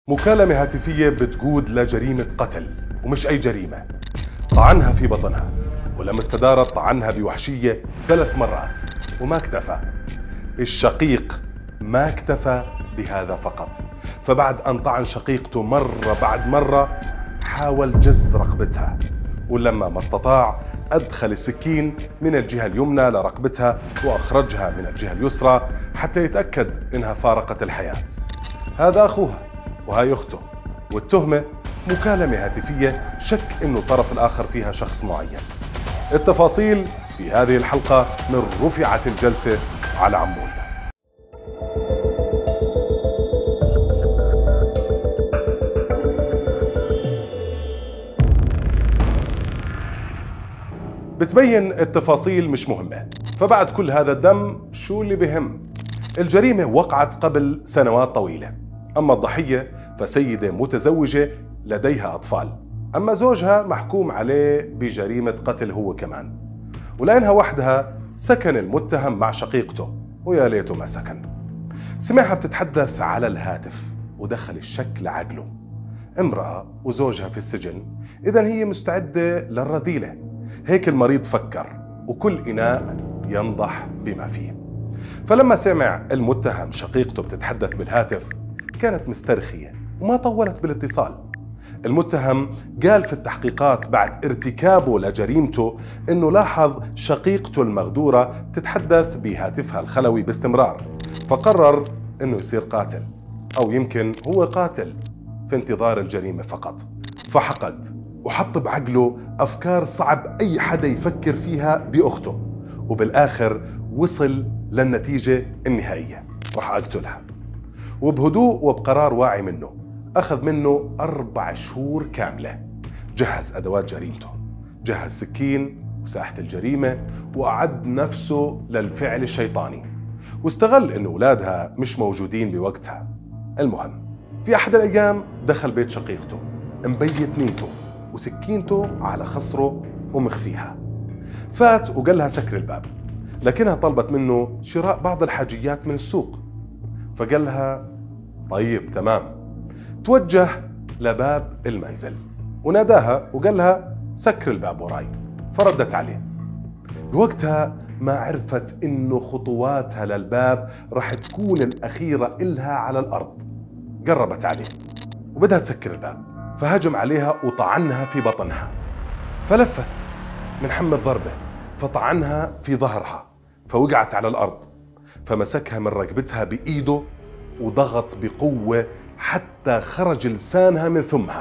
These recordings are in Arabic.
مكالمة هاتفية بتقود لجريمة قتل، ومش أي جريمة. طعنها في بطنها، ولما استدارت طعنها بوحشية 3 مرات. وما اكتفى الشقيق، ما اكتفى بهذا فقط، فبعد أن طعن شقيقته مرة بعد مرة حاول جز رقبتها، ولما ما استطاع أدخل السكين من الجهة اليمنى لرقبتها وأخرجها من الجهة اليسرى حتى يتأكد إنها فارقت الحياة. هذا أخوها وهاي أخته، والتهمة مكالمة هاتفية شك إنه الطرف الآخر فيها شخص معين. التفاصيل في هذه الحلقة من رفعت الجلسة على عمول. بتبين التفاصيل مش مهمة، فبعد كل هذا الدم شو اللي بهم؟ الجريمة وقعت قبل سنوات طويلة، أما الضحية فسيدة متزوجة لديها أطفال، أما زوجها محكوم عليه بجريمة قتل هو كمان. ولأنها وحدها سكن المتهم مع شقيقته، ويا ليته ما سكن. سمعها بتتحدث على الهاتف ودخل الشك لعقله. امرأة وزوجها في السجن، إذن هي مستعدة للرذيلة. هيك المريض فكر، وكل إناء ينضح بما فيه. فلما سمع المتهم شقيقته بتتحدث بالهاتف كانت مسترخية وما طولت بالاتصال. المتهم قال في التحقيقات بعد ارتكابه لجريمته إنه لاحظ شقيقته المغدورة تتحدث بهاتفها الخلوي باستمرار، فقرر إنه يصير قاتل، أو يمكن هو قاتل في انتظار الجريمة فقط. فحقد وحط بعقله أفكار صعب أي حدا يفكر فيها بأخته، وبالآخر وصل للنتيجة النهائية: راح أقتلها. وبهدوء وبقرار واعي منه أخذ منه 4 شهور كاملة. جهز أدوات جريمته، جهز سكين وساحة الجريمة، وأعد نفسه للفعل الشيطاني، واستغل إنه أولادها مش موجودين بوقتها. المهم في أحد الأيام دخل بيت شقيقته مبيت نيته وسكينته على خصره ومخفيها. فات وقال لها سكر الباب، لكنها طلبت منه شراء بعض الحاجيات من السوق، فقال لها طيب تمام. توجه لباب المنزل وناداها وقال لها سكر الباب وراي، فردت عليه. بوقتها ما عرفت إنه خطواتها للباب رح تكون الأخيرة إلها على الأرض. قربت عليه وبدها تسكر الباب، فهجم عليها وطعنها في بطنها، فلفت من حم الضربة فطعنها في ظهرها، فوقعت على الأرض، فمسكها من رقبتها بإيده وضغط بقوة حتى خرج لسانها من فمها.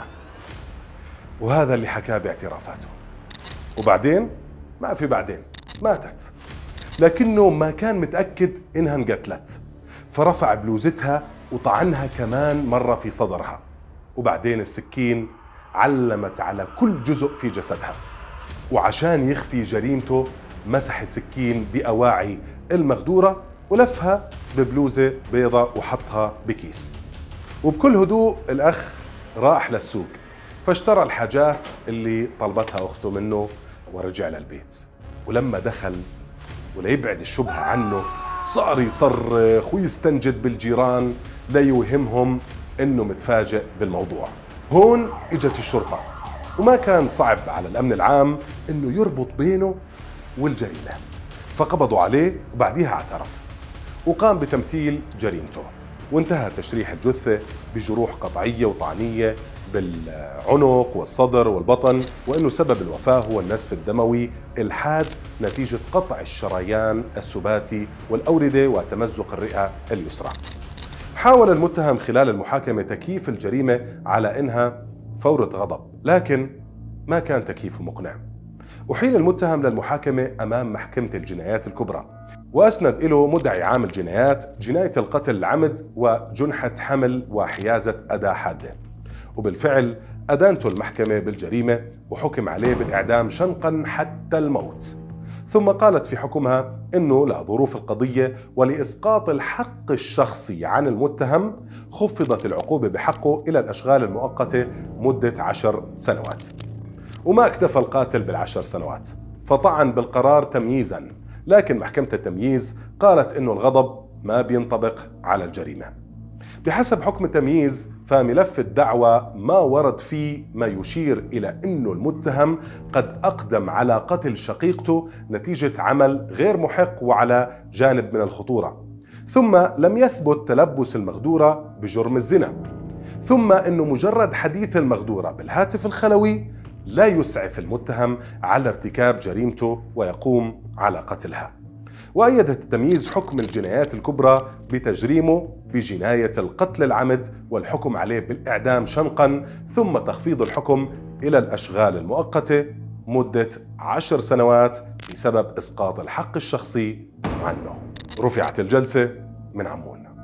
وهذا اللي حكاه باعترافاته. وبعدين ما في بعدين، ماتت، لكنه ما كان متأكد إنها انقتلت، فرفع بلوزتها وطعنها كمان مرة في صدرها. وبعدين السكين علمت على كل جزء في جسدها، وعشان يخفي جريمته مسح السكين بأواعي المغدورة ولفها ببلوزة بيضة وحطها بكيس. وبكل هدوء الأخ راح للسوق، فاشترى الحاجات اللي طلبتها أخته منه ورجع للبيت. ولما دخل وليبعد الشبهة عنه صار يصرخ ويستنجد بالجيران ليوهمهم إنه متفاجئ بالموضوع. هون إجت الشرطة، وما كان صعب على الأمن العام إنه يربط بينه والجريمة، فقبضوا عليه وبعديها اعترف وقام بتمثيل جريمته. وانتهى تشريح الجثة بجروح قطعية وطعنية بالعنق والصدر والبطن، وأنه سبب الوفاة هو النزف الدموي الحاد نتيجة قطع الشريان السباتي والأوردة وتمزق الرئة اليسرى. حاول المتهم خلال المحاكمة تكييف الجريمة على إنها فورة غضب، لكن ما كان تكييفه مقنع. أحيل المتهم للمحاكمة أمام محكمة الجنايات الكبرى، وأسند له مدعي عام الجنايات جناية القتل العمد وجنحة حمل وحيازة أداة حادة. وبالفعل أدانته المحكمة بالجريمة وحكم عليه بالإعدام شنقا حتى الموت. ثم قالت في حكمها إنه لظروف القضية ولإسقاط الحق الشخصي عن المتهم خفضت العقوبة بحقه إلى الأشغال المؤقتة مدة 10 سنوات. وما اكتفى القاتل بال10 سنوات، فطعن بالقرار تمييزا، لكن محكمة التمييز قالت إنه الغضب ما بينطبق على الجريمة. بحسب حكم التمييز فملف الدعوى ما ورد فيه ما يشير إلى أنه المتهم قد أقدم على قتل شقيقته نتيجة عمل غير محق وعلى جانب من الخطورة، ثم لم يثبت تلبس المغدورة بجرم الزنا، ثم أنه مجرد حديث المغدورة بالهاتف الخلوي لا يسعف المتهم على ارتكاب جريمته ويقوم على قتلها. وأيدت التمييز حكم الجنايات الكبرى بتجريمه بجناية القتل العمد والحكم عليه بالإعدام شنقا، ثم تخفيض الحكم إلى الأشغال المؤقتة مدة 10 سنوات بسبب إسقاط الحق الشخصي عنه. رفعت الجلسة من عمون.